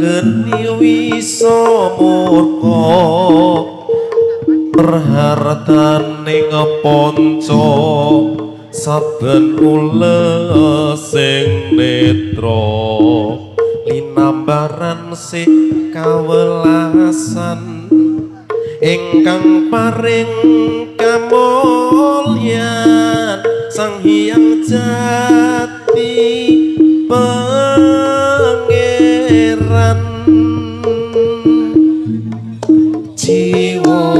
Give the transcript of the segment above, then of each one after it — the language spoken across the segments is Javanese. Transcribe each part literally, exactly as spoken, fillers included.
geni wisa murka perhartaning panca saben ula sing netra linambaran sih kawelasan ingkang paring kamulyan sang hyang jati pangeran jiwa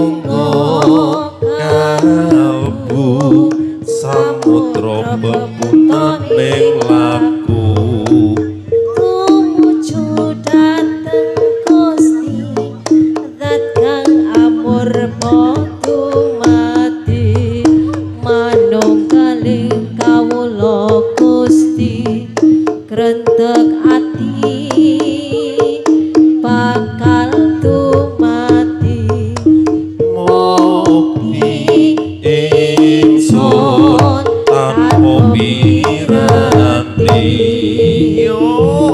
kalbu samudra bebutaning laku tumuju dateng Gusti zat kang amur podo mati manunggaling kawula Gusti krentek ati bakal tumati mukti ingsun tanpa piranti yo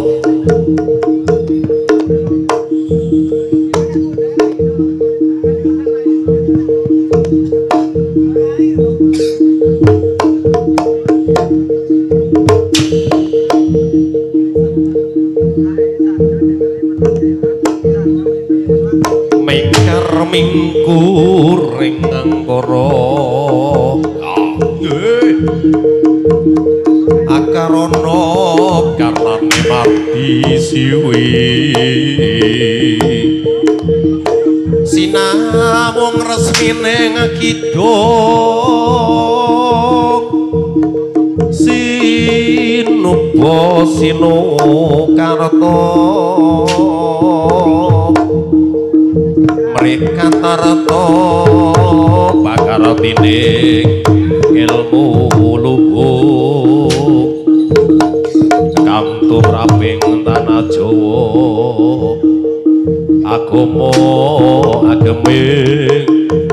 mingkar mingkur ring angkara akarana karane mardi siwi sinamung resmine ngakidung sinuba sinukarta mereka tarata bakaratining ilmu luhung kantuk raping tanah Jawa agama ageming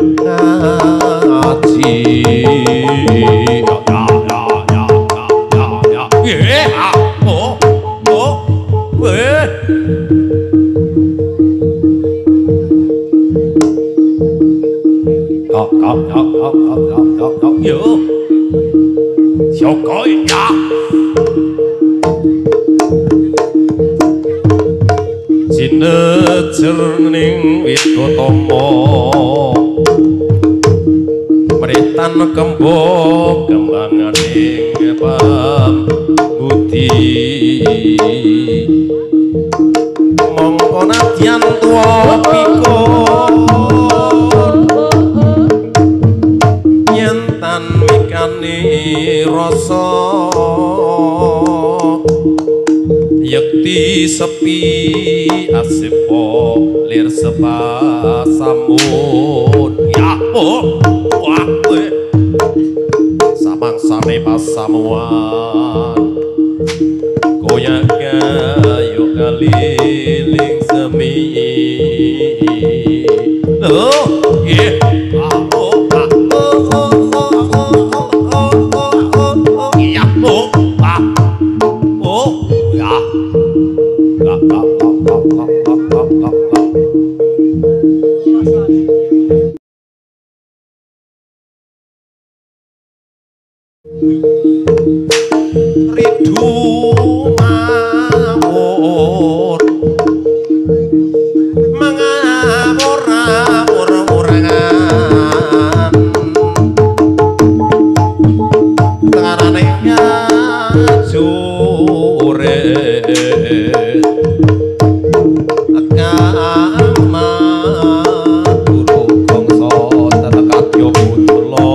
ngaji ya ya ya ya ya ya ya oh oh weh Cọc cọc cọc cọc cọc cọc cọc cọc dữ Sao cõi dạ Sinejerning Witotomo Meritan kembok kembanganing pambudi mongko nadyan tuwa pikun nyentan mikani rasa yakti sepi asipo lir sepa samun ya oh wah samang sane pasamuan goyang gayo kaliling semi oh yeah oh oh oh oh oh ya oh ah oh ya gak gak gak gak gak gak gak gak Ridu mawon mengawur-awur-awurangan tengarane ngajure agama guru bangsa tetekadya mutla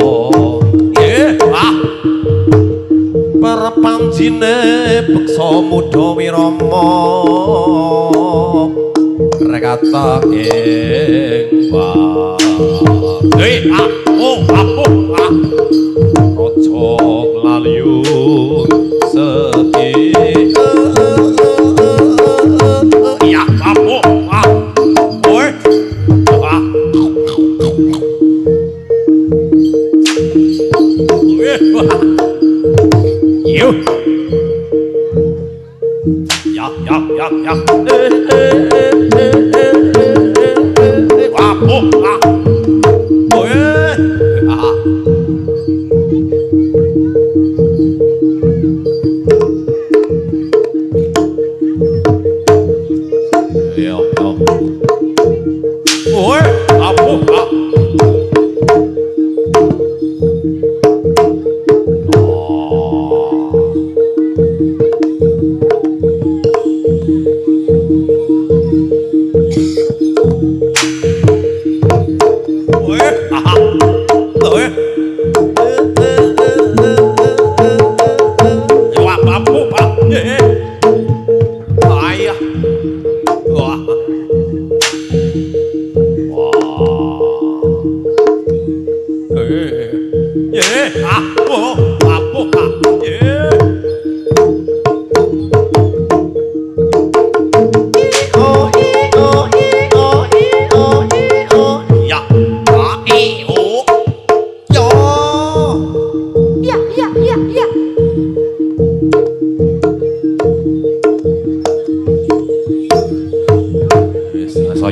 perpanjine beksa muda wirama rekata ing wa hei apo apo raja nglaliyun seki ya apo ah oi ah yo ya ya ya ya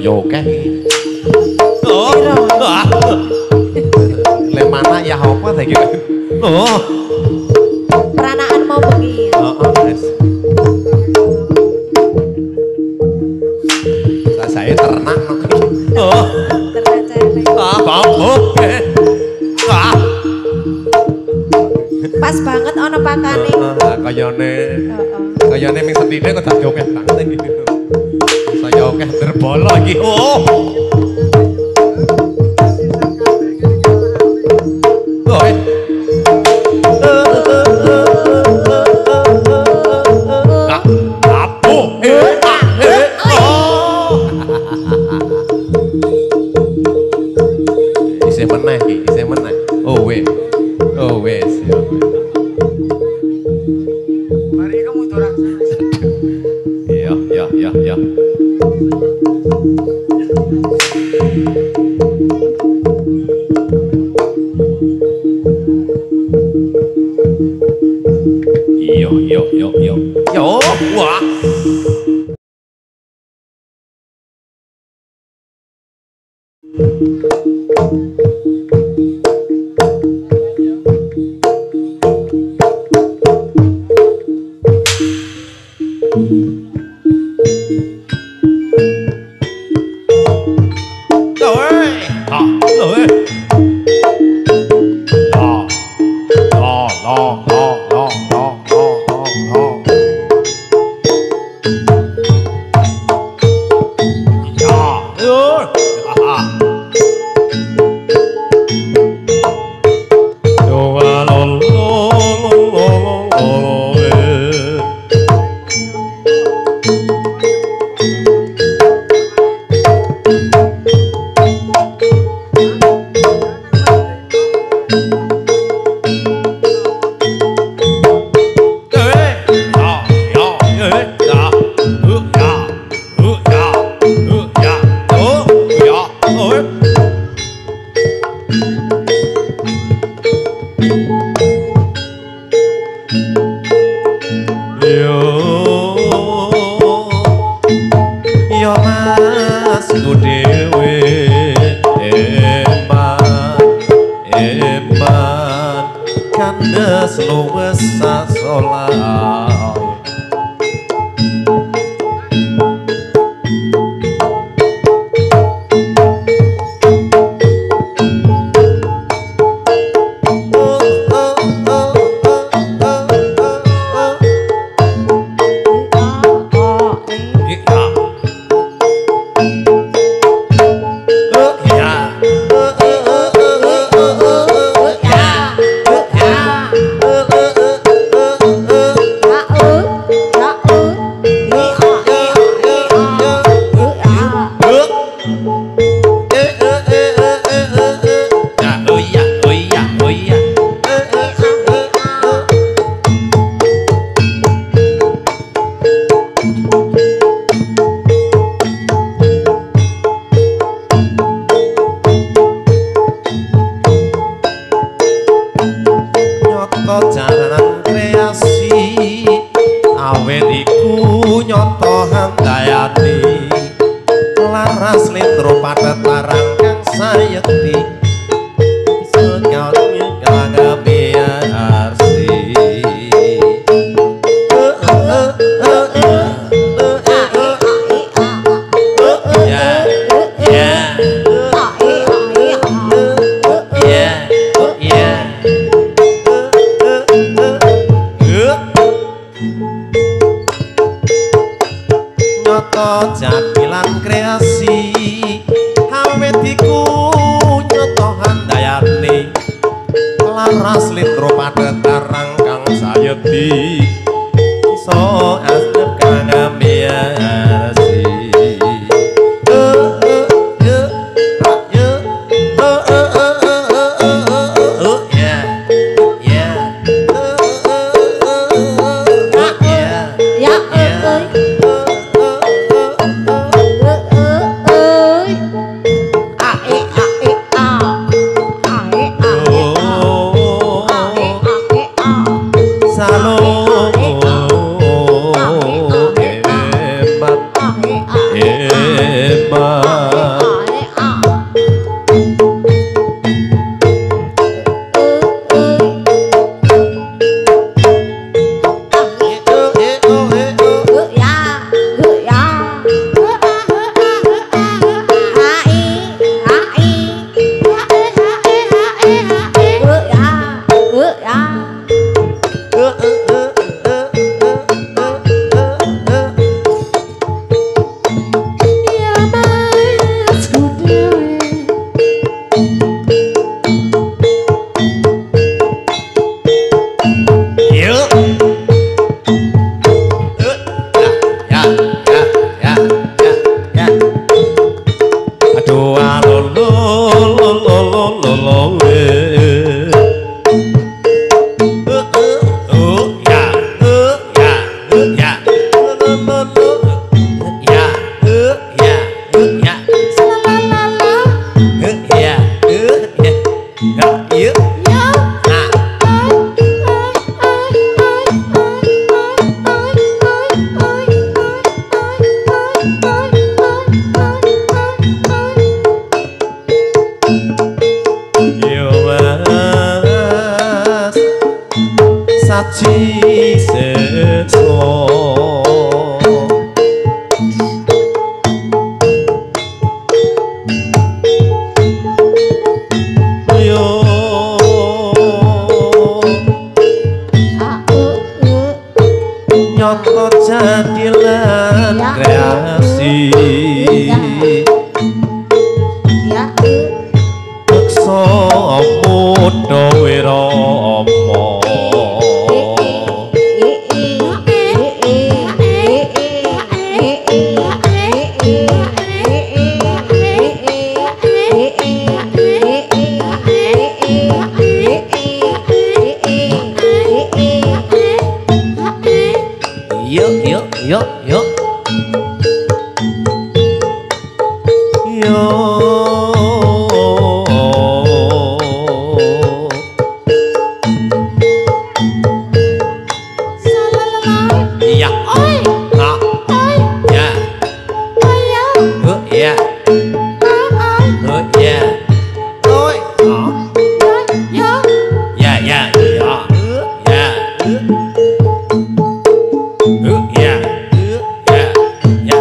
saya akeh. Oh. Le mana ya apa ta iki? Oh. Peranaan mau bengi. Heeh, wis. Saya ternak no. Oh. Ternak celeng. Ah, bambuk. Ah. Pas banget ono pakane. Heeh, kayane. Heeh. Kayane ming setine kok dadi akeh banget iki. Saya akeh derbolo iki. Oh. Oh. Kak, apo? Eh, ah, eh. Oh. Isih meneh iki, isih meneh. Oh, weh. Oh, wes. Mari kamu dorang. Iya, iya, iya, iya. Iya, iya, iya, iya. Yo, wah. Salud. nyoto jadilan kreasi Ya beksa muda wirama yuk yuk yuk yuk iya oi ah ya oh ya oh ya oi ah ya ya ya ya Uh, ya, uh, ya, ya.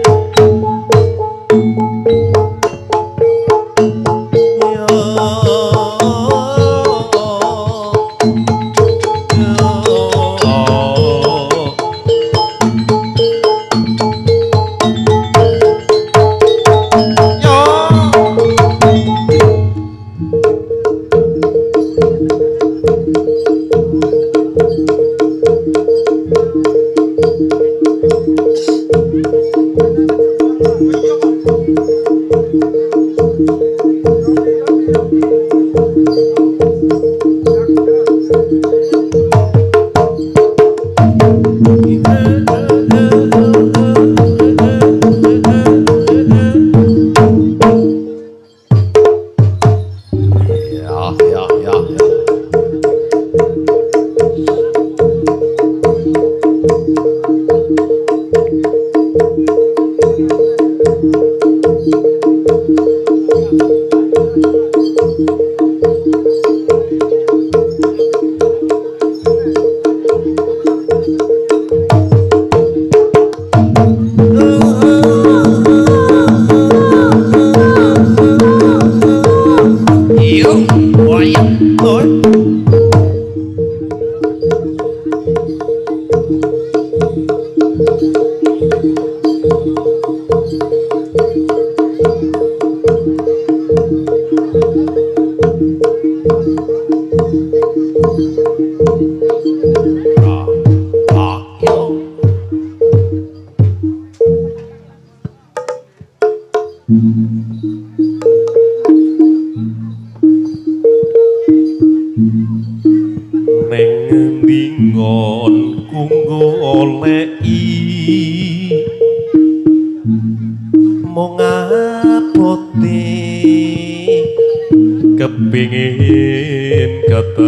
Kepingin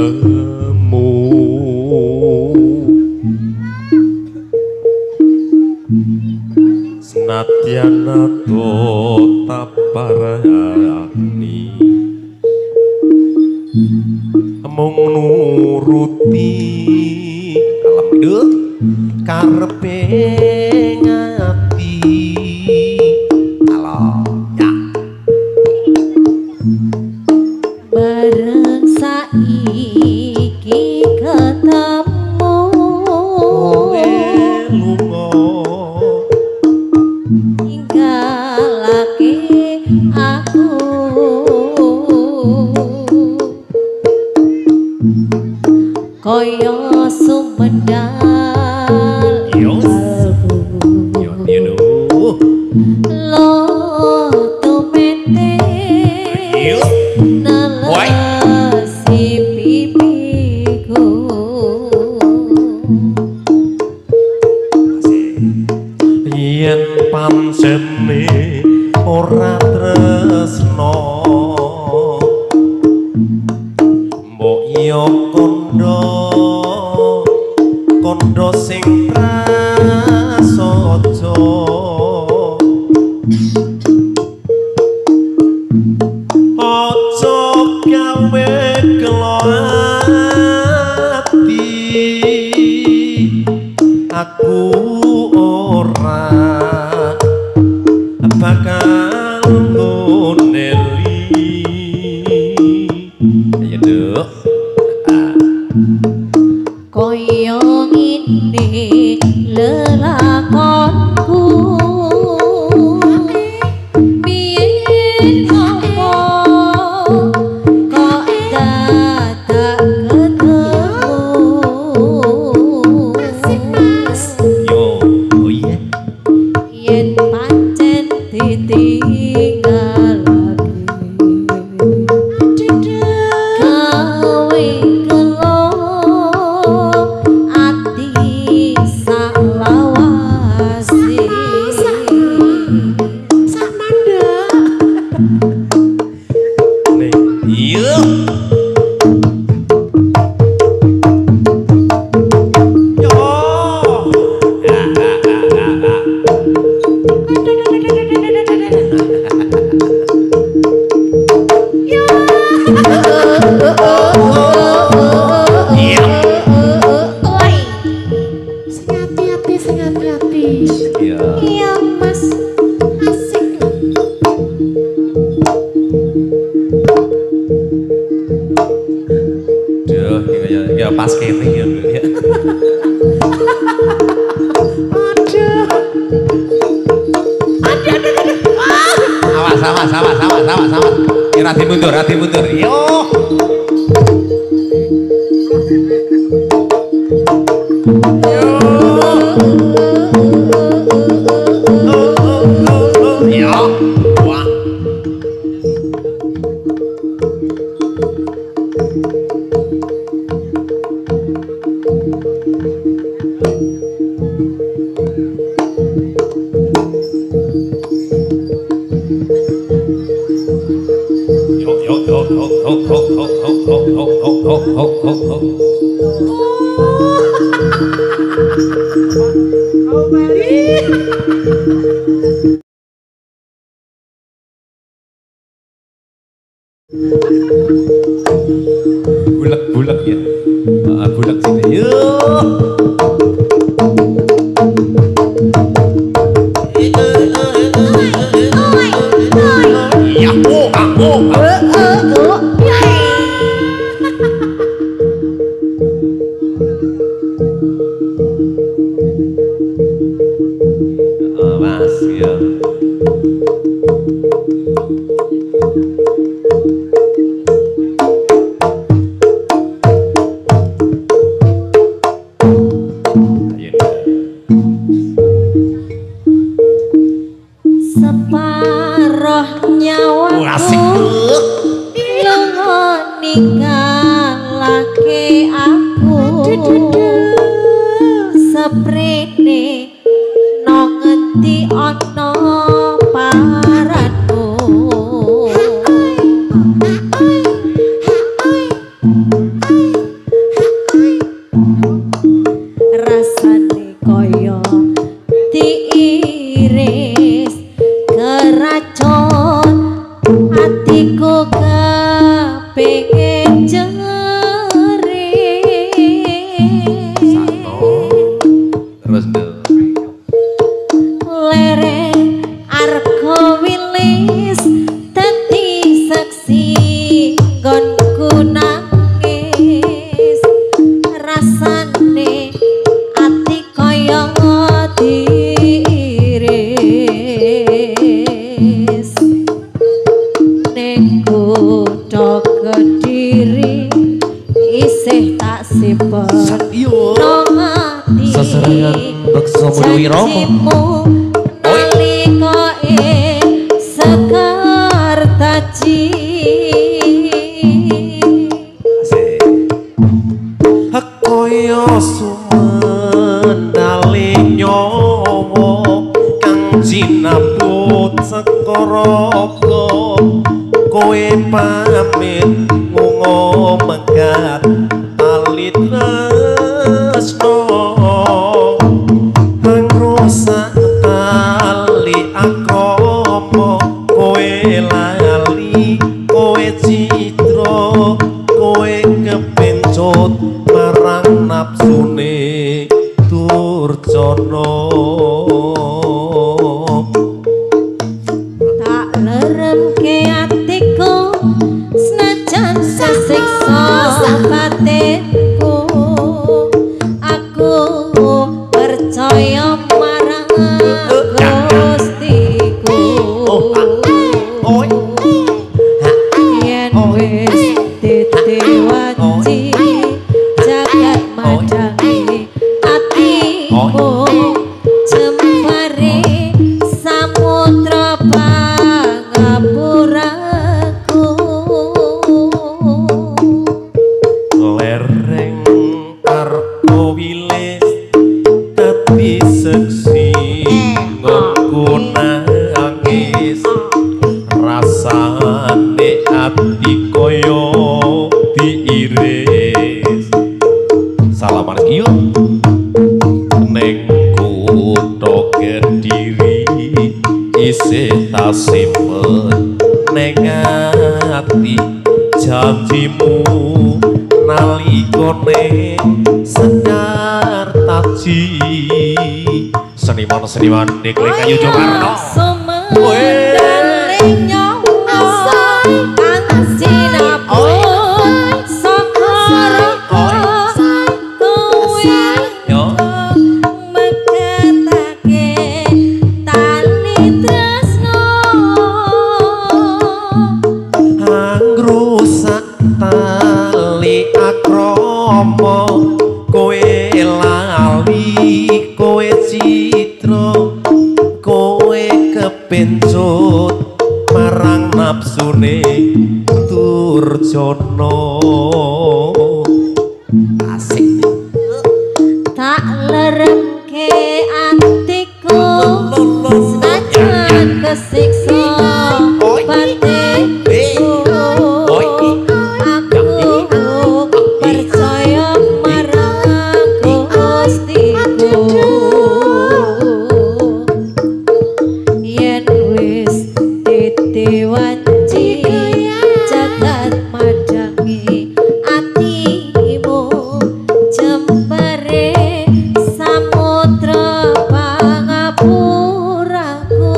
ketemu senadyan ato taparani mung nuruti kalem hidup karepe ngati halo ya bareng saiki ketemu lunga ninggalake aku koyo sumendal kalbu yo yo lo tumete nalasi pipiku yen pancene ora tresno mbok yo kondo kondo sing prasaja aja gawe kelo ati aku ora bakal ngoneli ayo duk koyo ngene lelakonku biyen ngopo kok dadak ketemu Yo, oh iya. yen pancen ditinggalake gawe kelo ati salawase sak mandek Nih, iya. Yo. Ah, ah, ah, ah, ah. Iya. oi Sing hati-hati, sing hati-hati. Iya. iya mas asik Duh, ya, ya pas kene ya. Ya. Awas, awas, awas, awas, awas, awas. Ya, Rati mundur, Rati mundur. Yo. Yo. Wah. Yo, yo, yo, yo, yo, yo, yo, yo, yo, yo, yo, yo, yo, yo. Bulek-bulek ya. Ah, bulek sini. Yo. Ya, oh, ah, oh, ah. Oh, Mas, ya. separoh Oh, asik. nyawaku lunga ninggalake aku seprene no ngendi ana paranmu rasane kaya diiris keracun hatiku kepingin jerit Terus Bel. lereng arko wilis dadi saksi nggonku nangis rasane ati kaya diiris ning kutha Kediri isih tak simpen Yo. nang ati Seserangan beksa menuhi Rama. janjimu nalika ing Sekartaji Kaya sumendale nyawa kang jinaput sekaraga kowe pamit lunga megat tali tresno kang rusak tali akrama kowe lali kowe citra kowe kepencut marang nafsune Durjana tak leremke atiku senajan sesiksa batinku aku percaya Atimu jembare samudra pangapuraku lereng arkowilis dadi seksi nggo nangis rasane ati koyo diiris salaman kiyo neng kutha Kediri isih tasimpen neng ati janjimu nalikane senyar taji seniman-seniman Nikling Ayu Jokarno sumendaling nyawa kang sinapun saka kowe meketake tali tresno angrusak tali akrama kowe lali kowe citra kowe kepencut marang nafsune Durjana asik tak leremke atiku senajan kesiksa batinku aku percaya marang Gustiku yen wis ditewanci jagat madangi atimu jembare samudra pangapuraku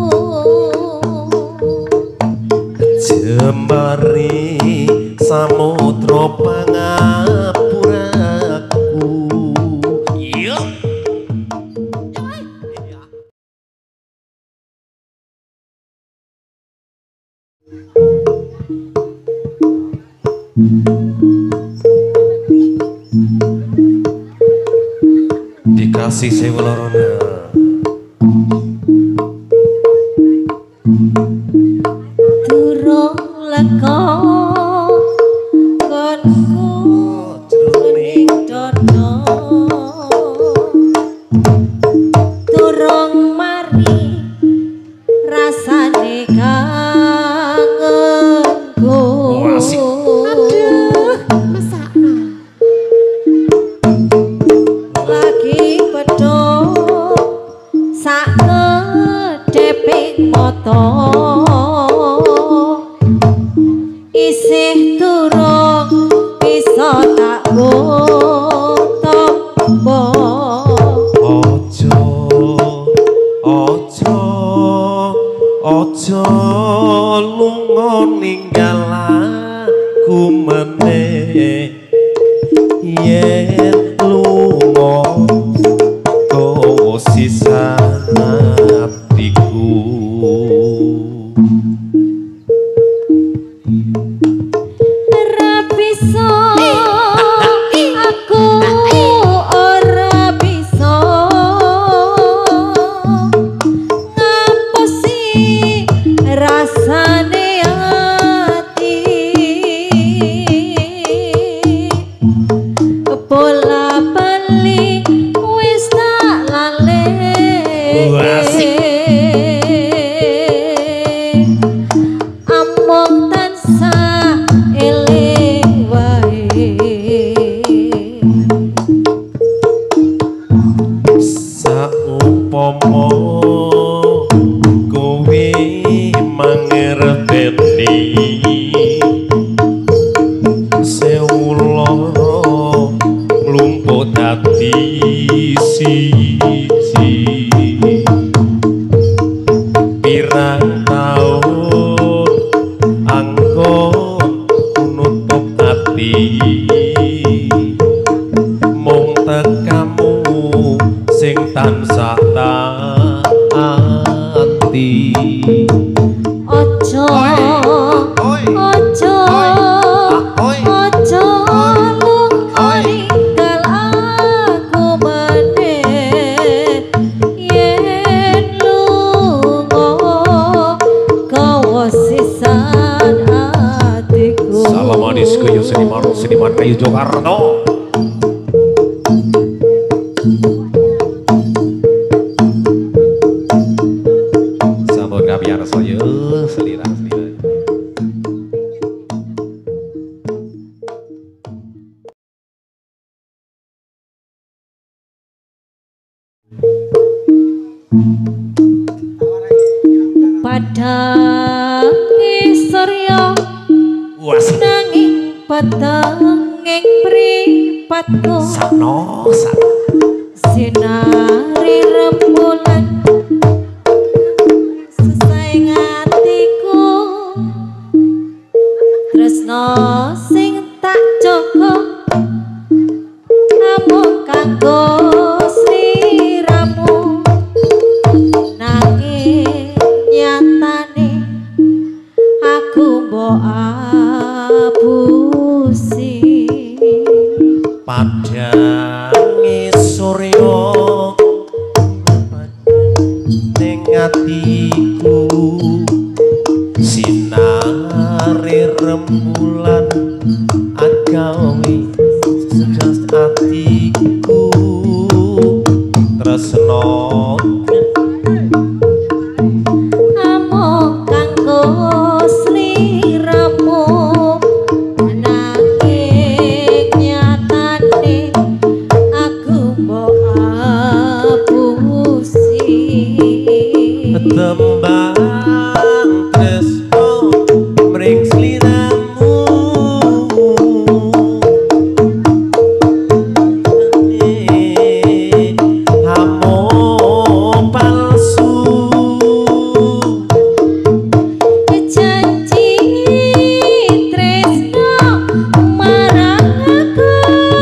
jembare samudra pangapuraku iya dikasih sewu lorona durung lega konku jroning dono durung mari rasane kangenku asik. Mesakno. lagi pedhot sak kedeping mata isih durung bisa tak gotombo ojo ojo ojo lunga ninggal aku meneh yen lunga kowe sisa hatiku ora bisa aku ora bisa ngapusi rasane ati bola bali wis tak lale among tansah eling wae saumpama kowe mangerteni sewu lara nglumpuk dadi siji pirang taun angkon nutup ati mung tekamu sing tansah taati ojo oi ojo oi ojo lunga ninggal aku meneh Jokarto. Sampun kapiyarsa ya selirah-selirah. Padang Surya nanging peteng ing mripatku Sano sano sinari rembulan sesaing atiku tresno sing tak jaga namung kanggo sliramu nanging nyatane aku mbok abusi padange surya ning atiku sinare rembulan agawe sejas atiku tresno amung kanggo sliramu nanging nyatane aku mbok abusi tembang tresno mring sliramu hamo palsu janji tresno marang aku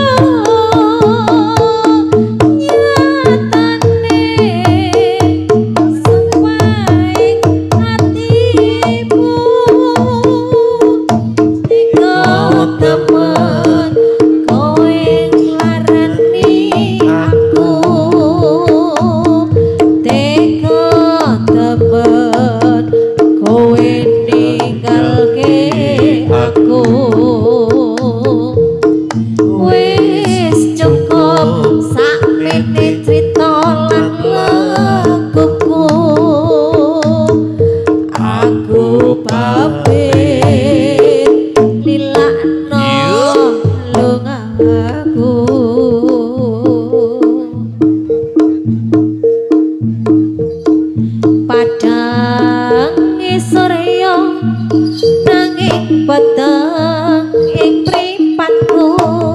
nyatane sumpaing hatimu teko temen kowe nglarani aku teko temen kowe ninggalke aku wis cukup sakmene crita lan lakuku aku pamit lilakno lungaku padang surya nanging peteng ing mripatku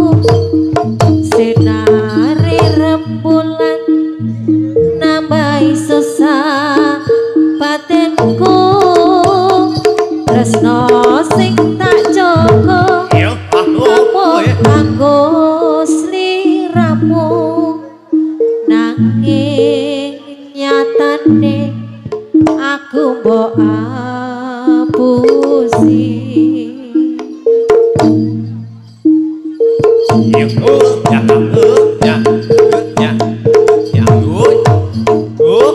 sinare rembulan nambahi susah batinku tresno sing tak jaga ya namung kanggo sliramu nanging nyatane aku mbok abusi ya ya ya ya ya oh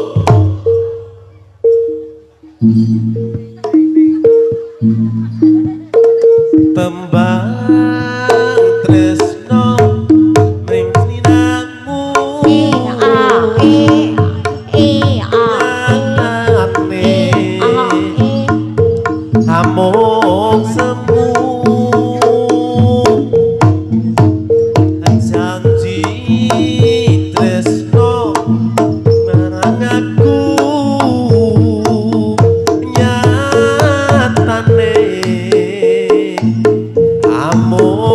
tembang tresno mring sliramu e a e e a ane a e among semu janji tresno marang aku nyatane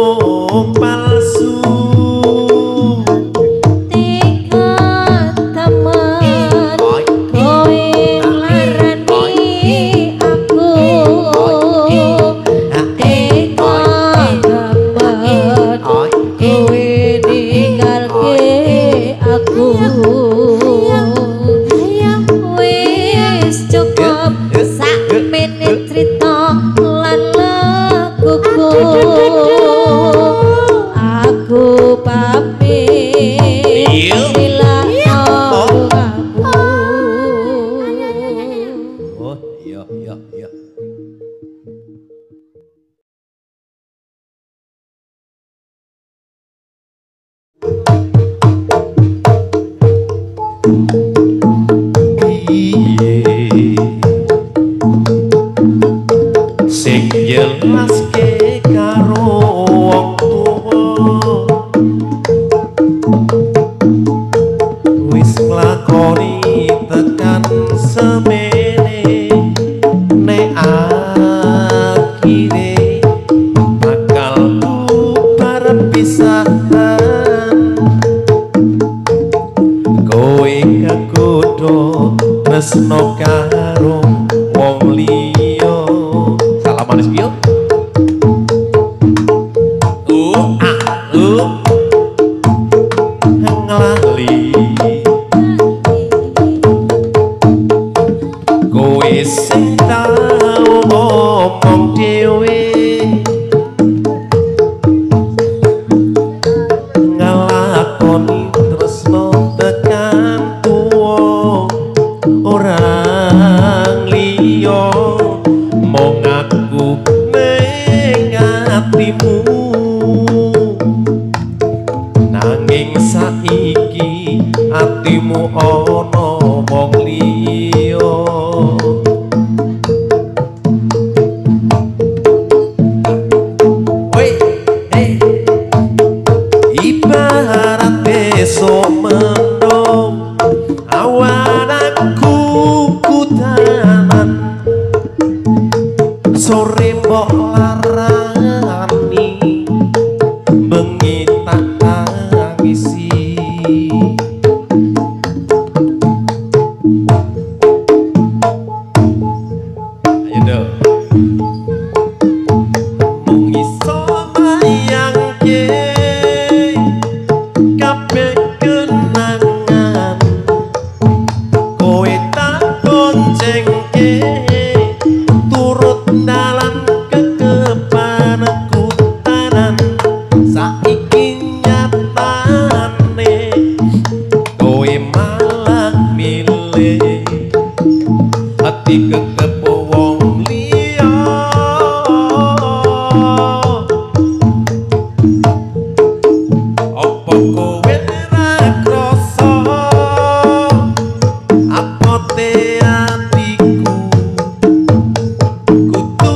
amung palsu teka ikhlaske karo wong tuwa wis nglakoni tekan semene nek akhire bakal bubar pisahan kowe kekudu tresno karo wong liya salam manis yo uh ah uh nglali kowe sing tau ngomong dhewe nglakoni tresno tekan tuwa orang liya mong aku ning atimu nanging saiki atimu ana wong liya woi hey ibarat besok mendung awan aku kutanan sore mbok larani bengi tak tangisi ayo dong mung iso bayangke kabeh kenangan kowe tak boncengke turut dalam kekepanku tanan saiki nyatane kowe malah milih hati kekep wong liya opo kowe ra krasa apote atiku kudu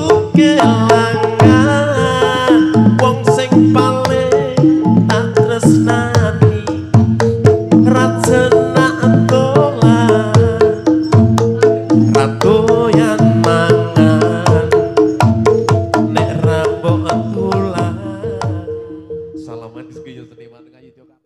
kelangan wong sing paling tak tresnani rajana dolan ratoyan mangan nek rambok tulan salaman disekiyo seniman kayu joka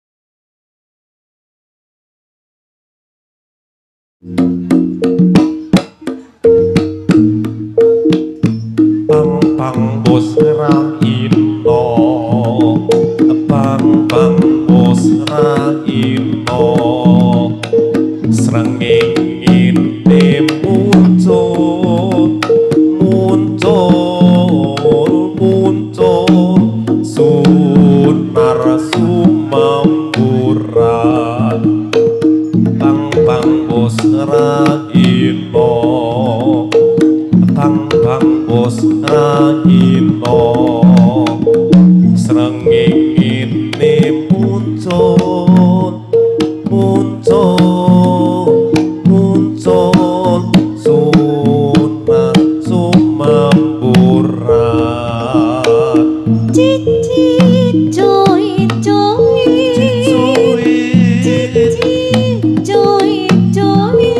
bang bang bos raino bang bang bos raino srengenge muncul muncul muncul sunar sumamburan bang bang bos raino bang bang bos raino srengenge muncul muncul muncul sunar sumamburan Cici coy coy Cici coy coy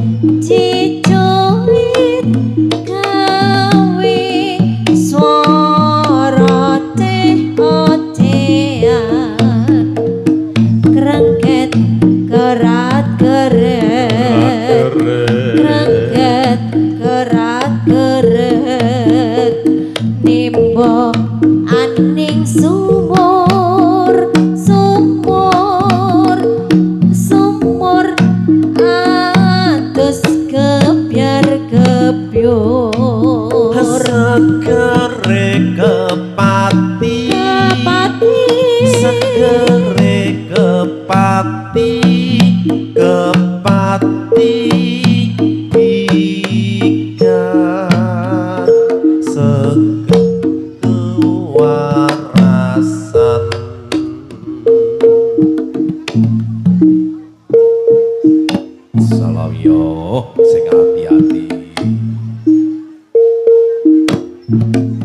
cicoy gawe swara teh ocean krengket kerat keret krengket kerat keret nimbo aning sumur sumur sumur atus kebyar kebyur segere kepati kepati segere kepati kepati ikan sekewarasan salam yo sing hati-hati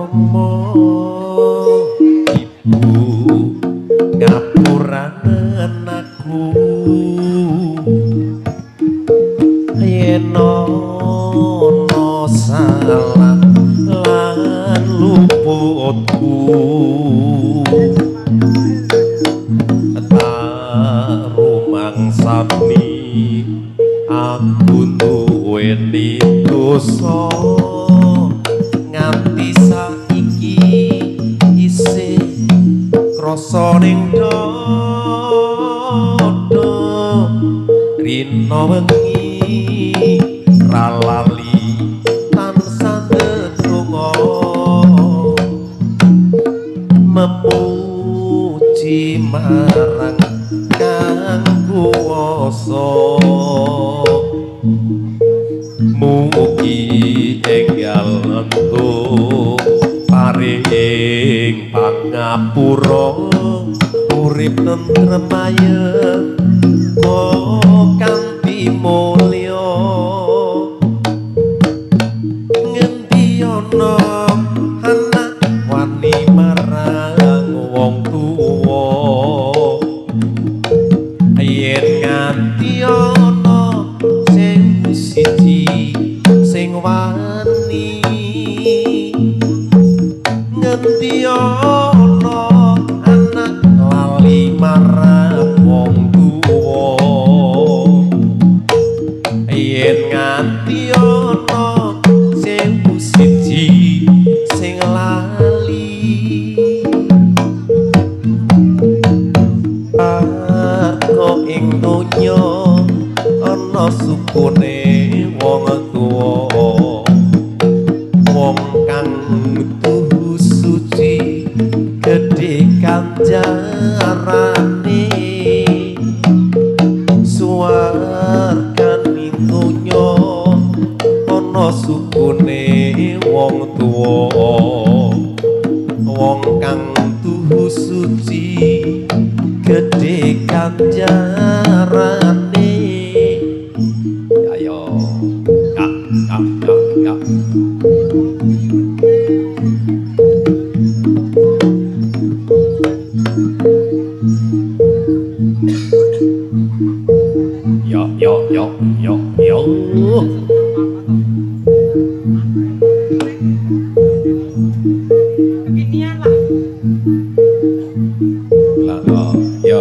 Rama ibu ngapuranen aku yen ana salah lan luputku rumangsani aku duweni dosa nganti saiki isih krasa ning dada rina wengi ra lali tansah ndedonga memuji marang kang kuwasa mugi enggal entuk paring pangapura urip tentrem ayem kanthi mulya ngendi ana anak wani marang wong tuwa yen nganti ana sing siji sing wani ngendi ana anak lali marang wong tuwa yen nganti ana sing siji sing lali kok ing donya ana sukune wong tuwa wong kang tuhu suci gedhe kanjarane suwargane donya ana sukune wong tuwa wong kang tuhu suci gedhe kanjarane ayo kak kak kak kak yo yo yo yo yo Beginian lah. lah oh, yo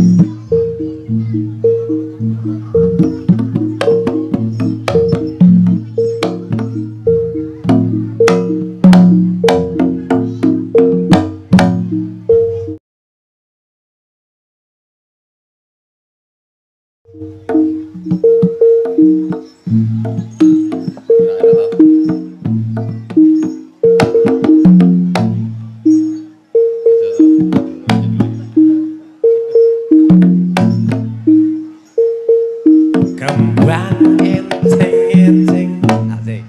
kembang enceng-enceng asik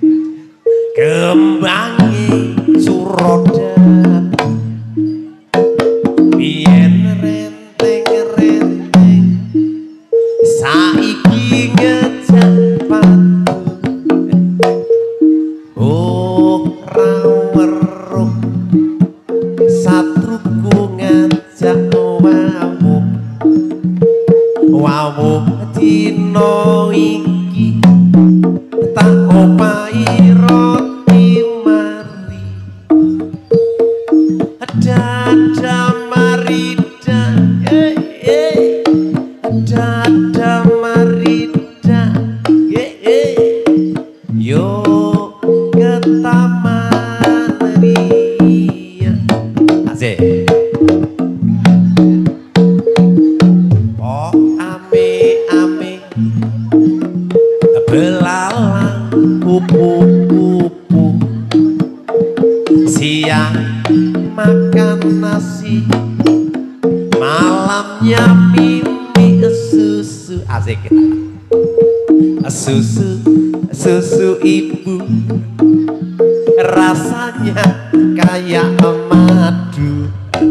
kembange surodat biyen renteng-renteng saiki ngejak patu oh raweruh satruku ngajak wawuh wawuh dino iki tak opahi roti mari dada marida eh eh dada marida eh eh yo ke taman ria asik oh ame-ame belalang kupu-kupu siang makan nasi malamnya mimi susu asik susu susu ibu rasanya kayak madu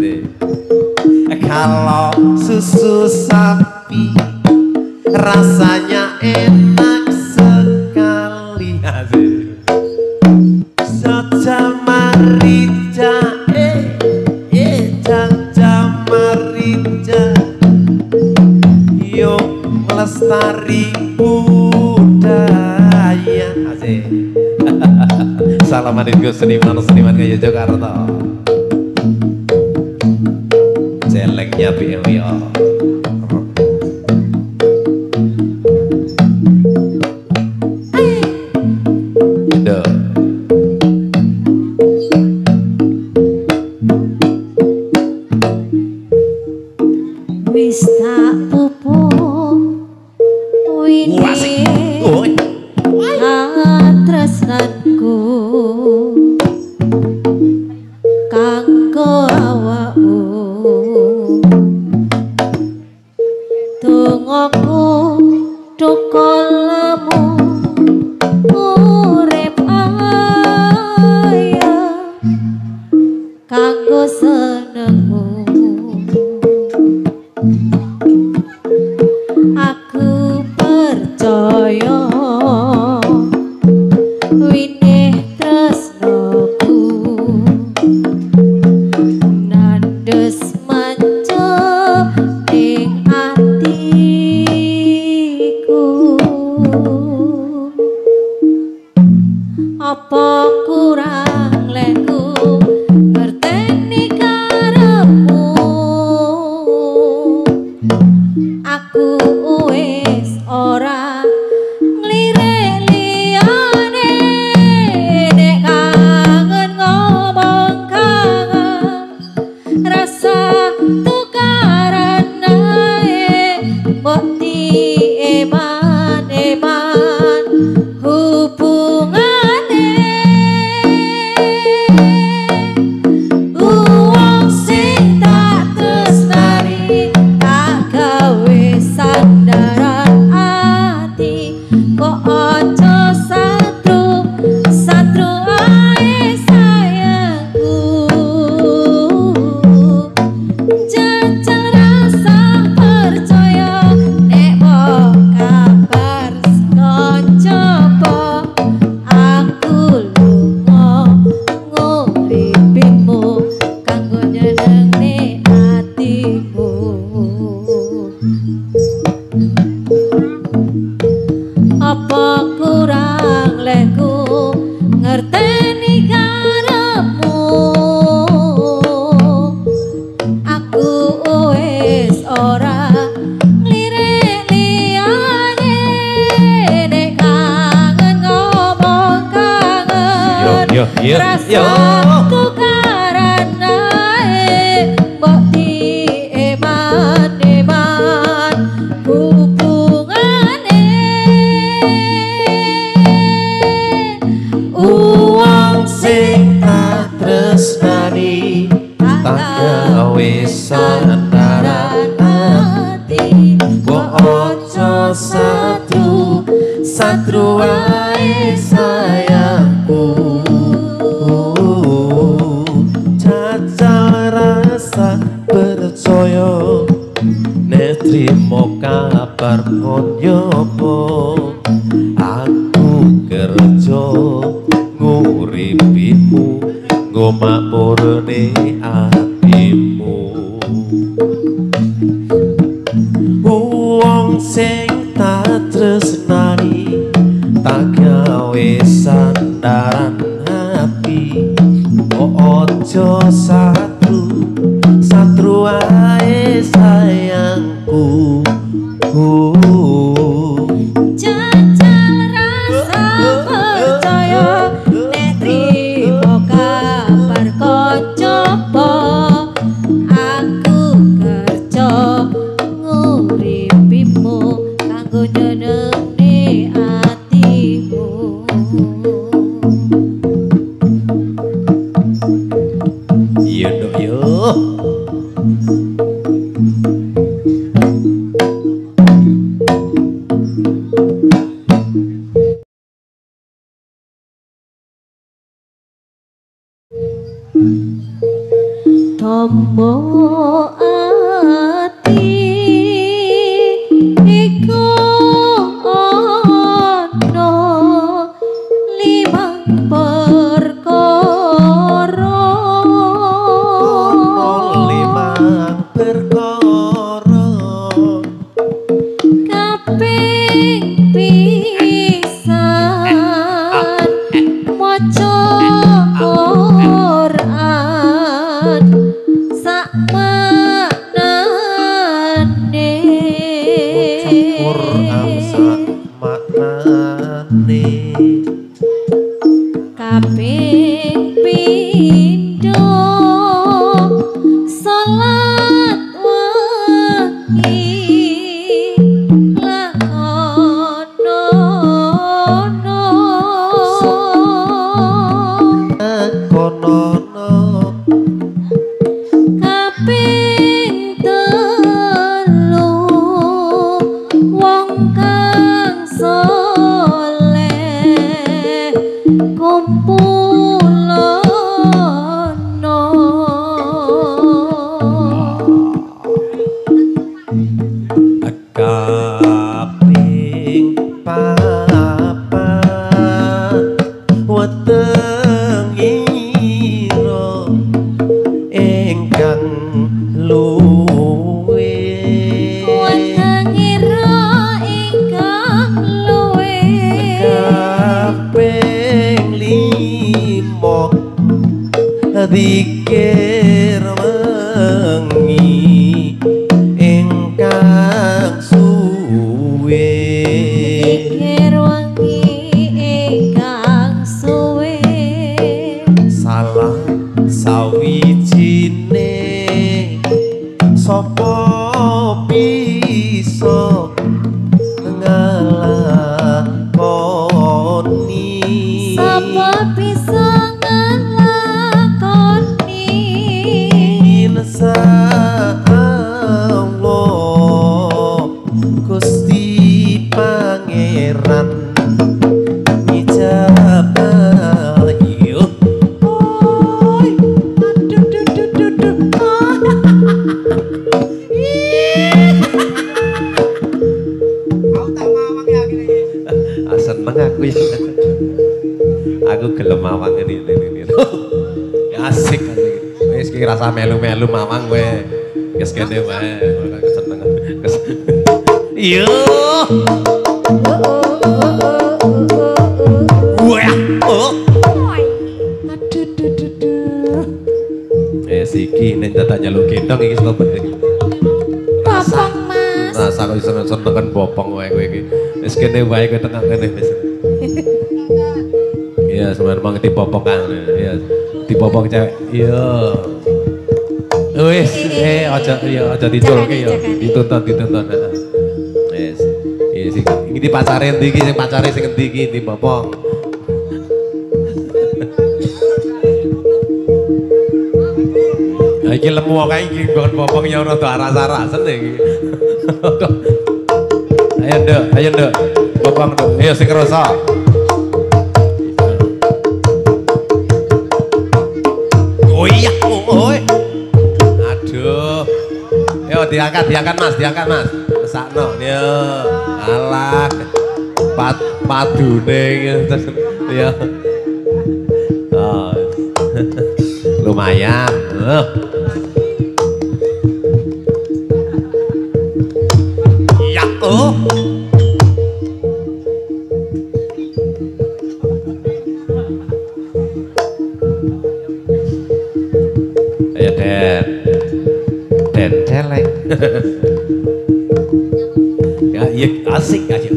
kalau susu sapi rasanya enak sekali. Saja mari lestari budaya. Asik. Salaman itu seniman-seniman kayak Yogyakarta. Jeleknya piye-piye. Wis tak pupuk wini tresnanku kanggo awakmu dongaku thukulmu urip ayo kanggo senengmu. Aku percaya winih tresnoku nandes mancep ing atiku. Apa kurang leku ngerteni karepmu. Aku wis ora nglirik liyane nek kangen ngomong kangen rasa tukaran ae mbok eman-eman hubungane uang sing tak tresnani tak gawe sandaran ati kok ojo satru satru ae sayangku jajal rasa percaya nek mbok kabar kanca-kanca aku lunga nguripimu kanggo nyenengne atimu. Apa kurang leku ngerteni karepmu. Aku wis ora nglirik liyane nek kangen ngomong kangen Yo, yo, yo, rasa yo. tukaran ae mbok eman-eman hubungane uang Sing tak tresnani tak gawe sandaran ati kok ojo satru satru wae sayangku. Jajal rasa percaya nek trimo kabar kon yopo aku kerja nguripimu nggo makmurne atimu. Wong sing tak tresnani tak gawe sandaran hati kok ojo satru satru ae sayangku. jajal rasa percaya nek trimo kabar kanca-kanca aku kerja nguripimu kanggo nyenengne atimu. Yo dok yo. Tombo ati iku ana limang perkara Limang perkara kabeh Sapa bisa nglakoni Sapa bisa nglakoni Insa Allah Gusti Pangeran Ngijab ayu Oi aduh duh duh duh duh Aku tak mawang ya gini. Ah, seneng aku ya. Aku gelem mawang ini ini ini. Asik asik. Wis ki rasa melu-melu mawang kowe. Wis kene wae. Aku seneng. Yo. Wah. Oh. Aduh duh duh duh. Eh siki nek dadak nyeluk gendong iki sing penting. Bopong Mas Rasa kok iso senengen bopong wae kowe iki. Wis kene wae kowe tengah kene wis. Iya, sebenarnya mang dipopong kan. Iya. Dipopong cewek. Iya. Wis, eh aja ya aja diculke ya. Dituntun dituntun. Wis. Iya sing iki dipacare endi iki sing pacare sing endi iki dipopong. Iki lemu kae iki nggon popong ya rada aras-arasen iki. Ayo nduk, ayo nduk. Popong nduk. Ayo sing krasa. Oh iya, oh. Aduh. Yo diangkat, diangkat Mas, diangkat Mas. Mesakno. Yo. Alah. Pat padune terus ya. Oh. Lumayan. Uh. Ya oh. Ayo Den. Den celeng. Ya iya asik aja.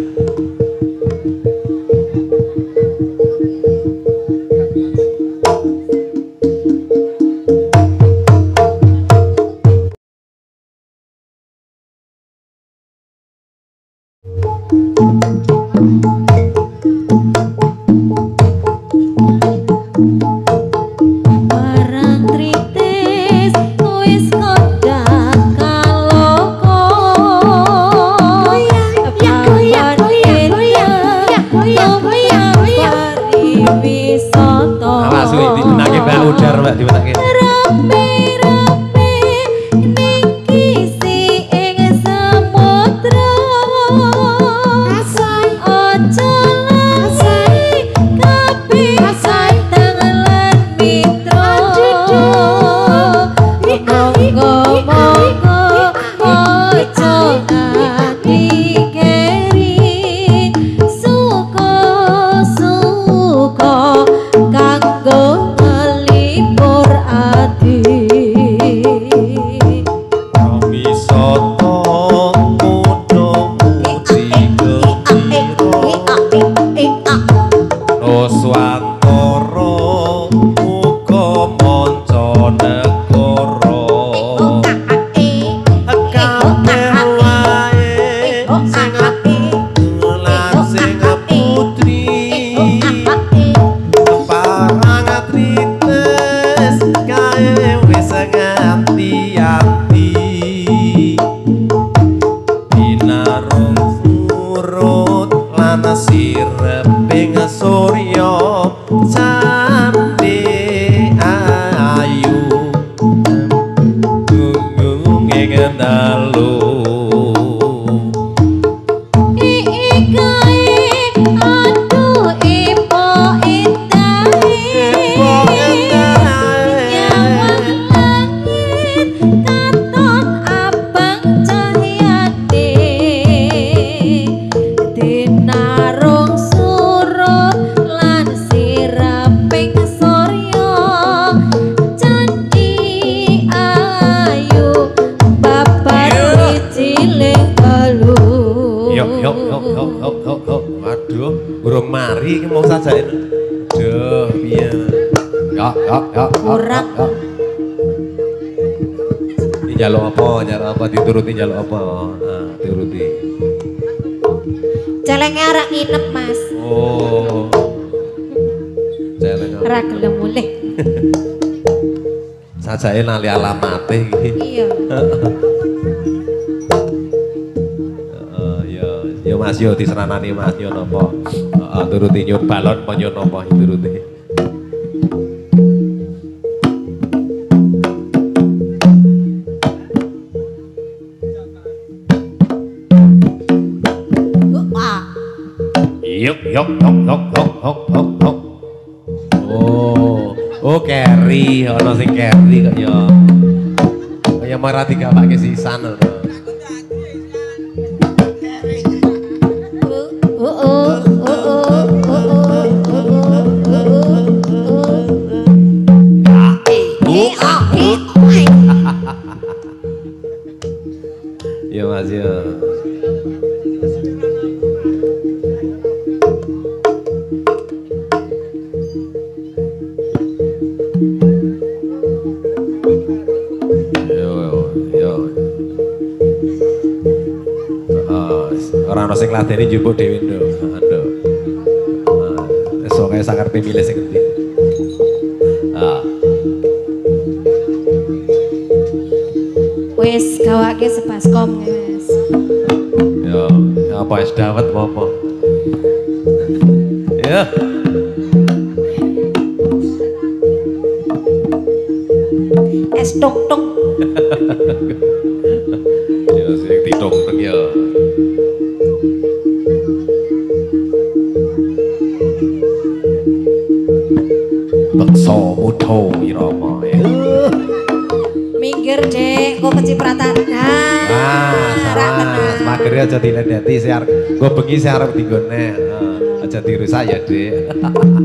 Barang tritis wis kodang kaloko goyang goyang goyang goyang goyang goyang goyang wisata Awas kuwi dibenake Mbak Udar Mbak dibenake. rame-rame niki si ing samudra aja lali kabeh sadang lan mitra monggo-monggo aja ati keri suka-suka kanggo ngelipur ati Wisata muda muji gembira Nuswantara uga manca negara kabeh wae sing lan sing putri parang trites kae wis nganti-anti binarung surut lan sireping surya candi ayu gunung ing dalu ikae aduh ipo indahe nyawang langit katon abang cahyane dinarung surut lan siraping surya candi ayu babar cilik kalu Yuk, yuk, yuk, yuk, yuk, yuk, yuk. Waduh, burung mari iki mau sajain. Aduh, piye. Yuk, yuk, yuk. Kurang. Ini jaluk apa, jaluk apa, dituruti jaluk apa. Nah, dituruti. Celenge arek nginep, Mas. Oh. Celeng. Ora gelem mulih. Sajake nali alamate iki. Iya. Heeh, ya, ya Mas yo diseranani Mas yo napa. Heeh, turuti nyun balon apa nyun napa turuti. Yuk, yuk, yuk, yuk, yuk, yuk, yuk, yuk. Oh, oh carry, ono sing carry kok ya. Kaya marah tiga pakai sisan lho. Oh, oh, oh, oh, oh, Ya Mas ya. Orang ono sing ngladeni njupuk dhewe nduk. Nduk. Wis kaya sakarpe milih sing endi. Ah. wis gawake sebaskom Mas. Ya, apa es dawet apa? Ya. Es tok-tok. Ya sing ditung-tung ya. Beksa mudho irama. Minggir, Dek, kok kecipratan. Nah, rak tenan. Magere aja diledeti sing arep nggo bengi sing arep dinggone. Aja dirusak ya, Dik.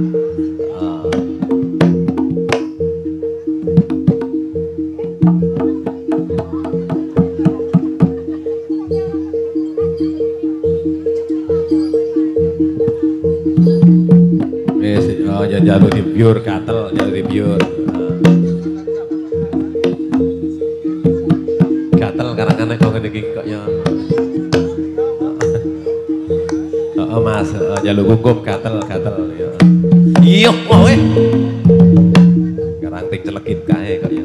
Wis ya jaluk di biur katel, jaluk di biur. Gatel karang-karang kok ngene iki kok ya. Heeh Mas, jaluk hukum gatel, gatel ya. Iya kowe. Karang ting celekit kae kok ya.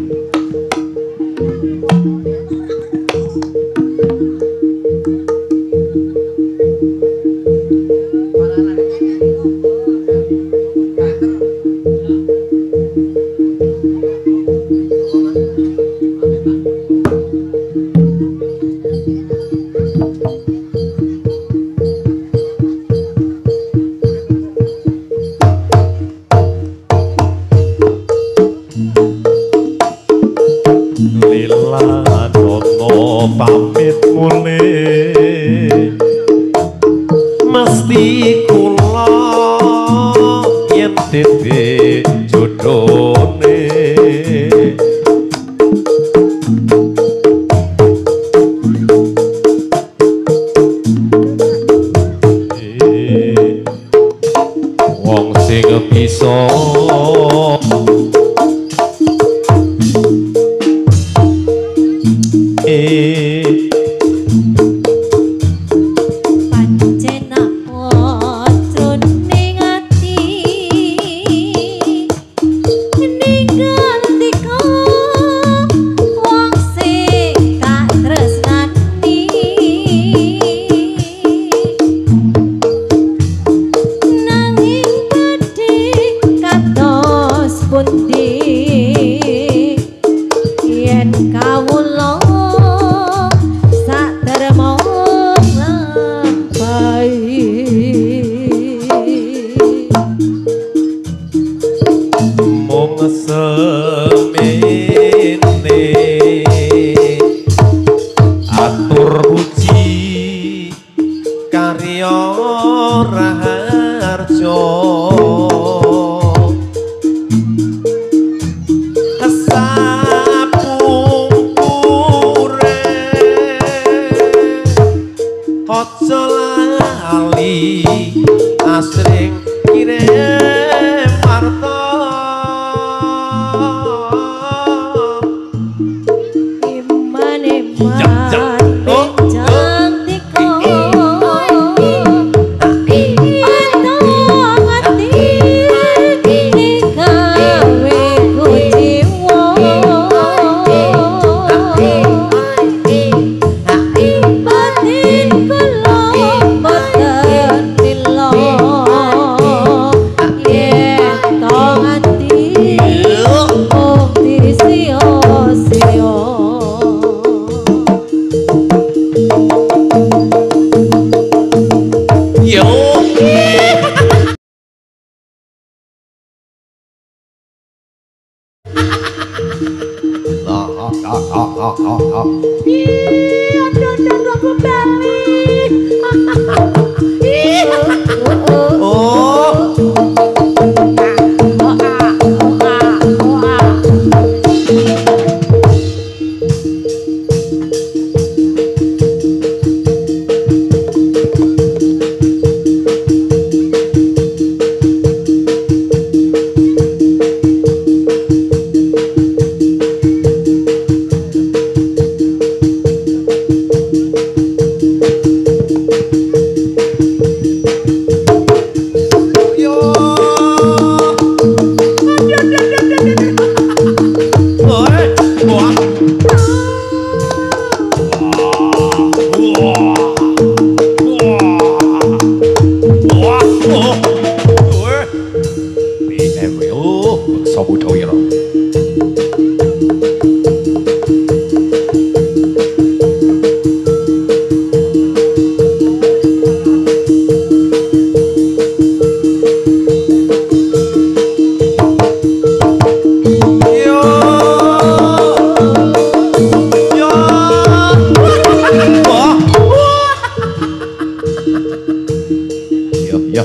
Pamit mulih mesti kula yen dite jodhone wong sing bisa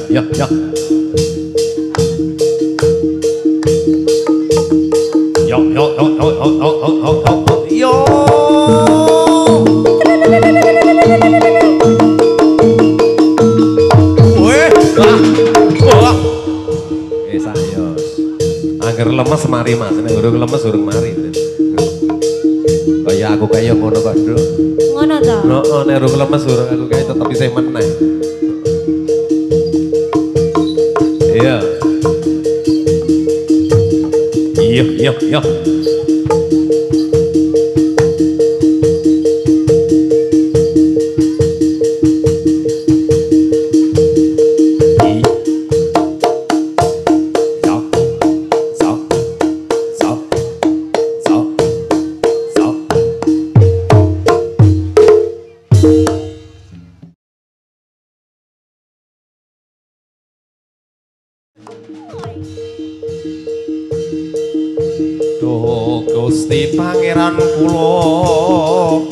ya ya. Yo yo yo yo yo yo yo yo yo. Weh, wah, wah. Eh sayos. Angger lemes mari Mas, nek urung lemes urung mari. Kaya aku kaya ngono kok, Nduk. Ngono to. Heeh, nek urung lemes urung aku kaya tetep isih meneh. Iya. Iya, iya, iya. Duh Gusti Pangeran kula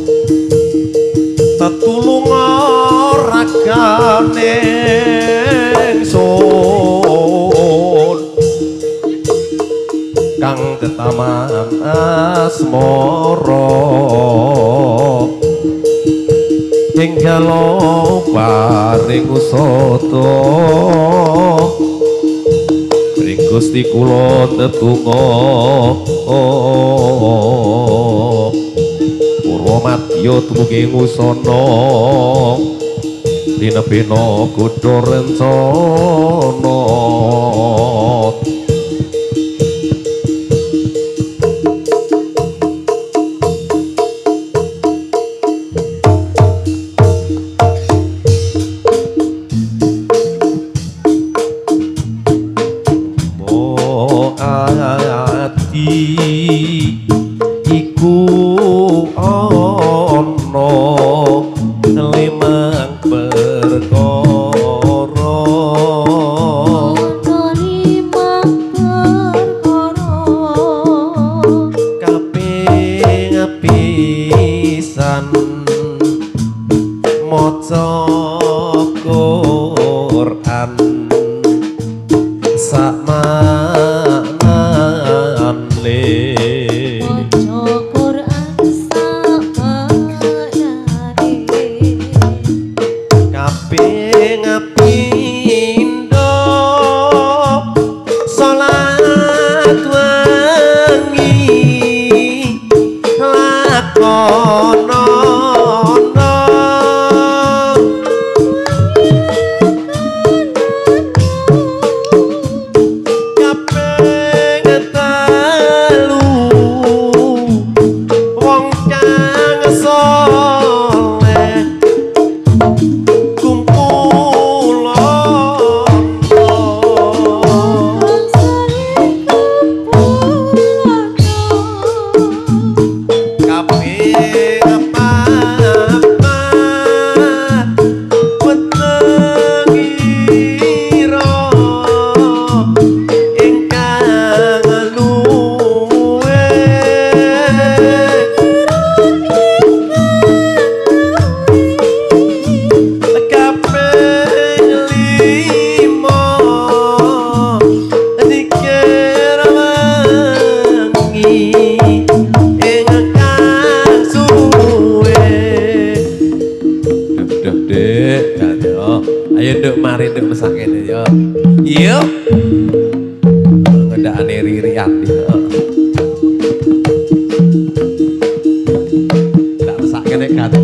tetulunga ragane ingsun kang tetaman asmara enggal paring usata Gusti kula tetungga Purwamadya tumugi ngusana dinebena kutha rencana iku ana limang perkara ana limang perkara kaping pisan maca Quran sama ayo nduk mari nduk mesak kene yo. Yo. Ngedakane ririan yo. Tak mesak kene kan.